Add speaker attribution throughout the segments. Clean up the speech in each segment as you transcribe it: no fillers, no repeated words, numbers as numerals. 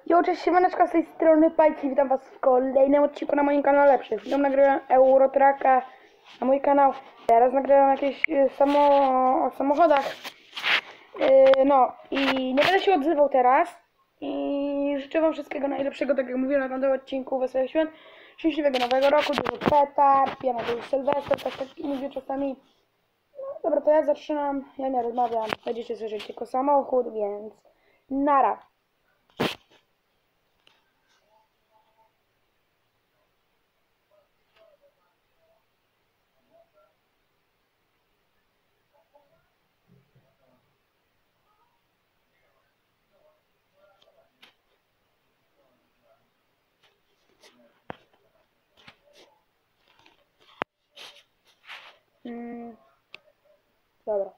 Speaker 1: Jo, cześć, siemaneczka, z tej strony Pajki, witam was w kolejnym odcinku na moim kanale. Przed chwilą nagrywam Eurotraka na mój kanał. Teraz nagrywam jakieś o samochodach. No i nie będę się odzywał teraz. I życzę wam wszystkiego najlepszego, tak jak mówiłem na tamtym odcinku, wesołych świąt, szczęśliwego nowego roku, dużo petard, ja na dużo Sylwester, tak mówię czasami. No dobra, to ja zaczynam, ja nie rozmawiam, będziecie słyszeć tylko samochód, więc nara. Dobra.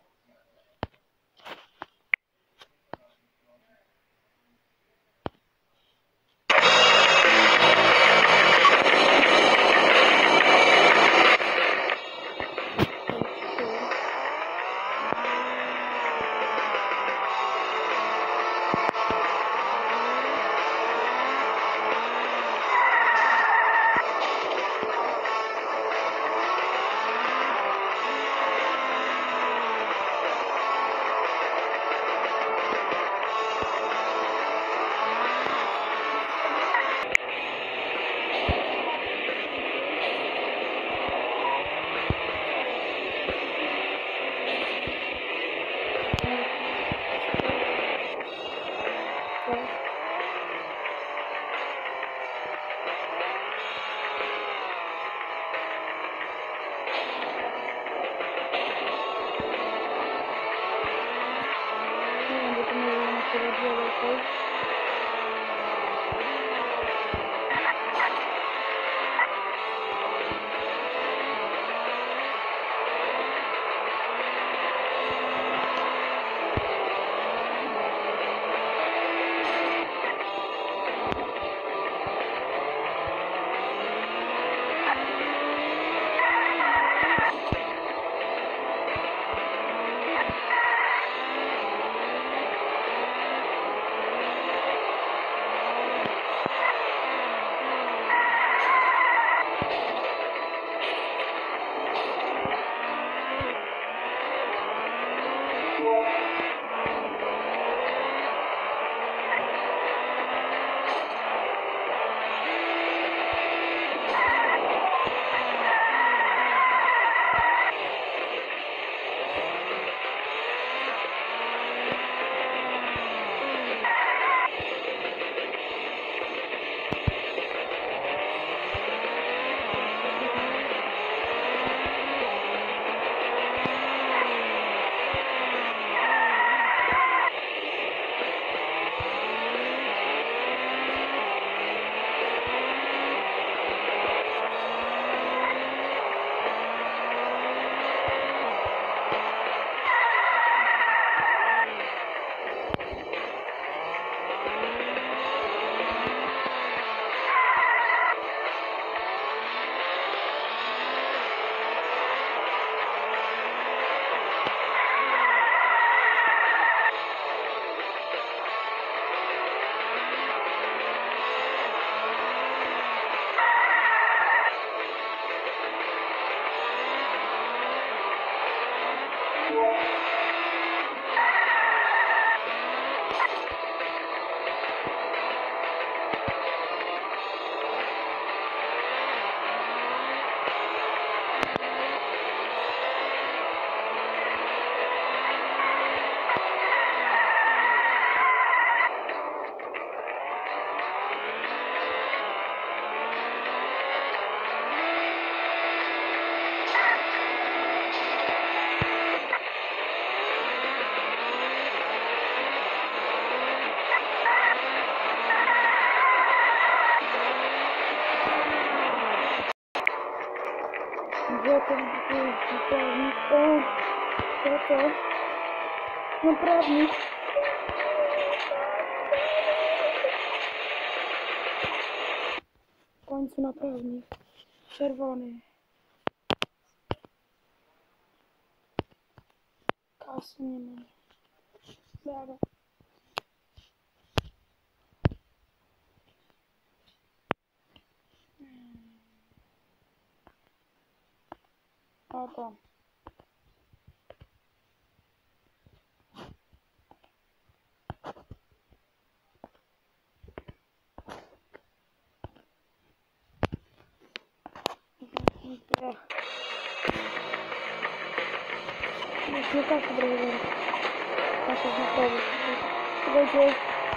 Speaker 1: Gdzie to prawnik? O, co to? No prawnik. W końcu na prawnik. Czerwony. Kasy nie mam. Dobra. O to. Nie kasy drogi. Kasy znakowy. Słuchajcie.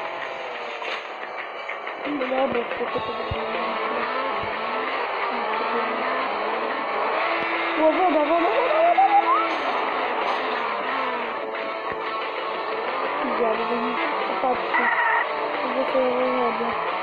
Speaker 1: No dobra, co to będzie? O, woda. Ja, żeby nie popatrzeć. Żeby sobie wodę.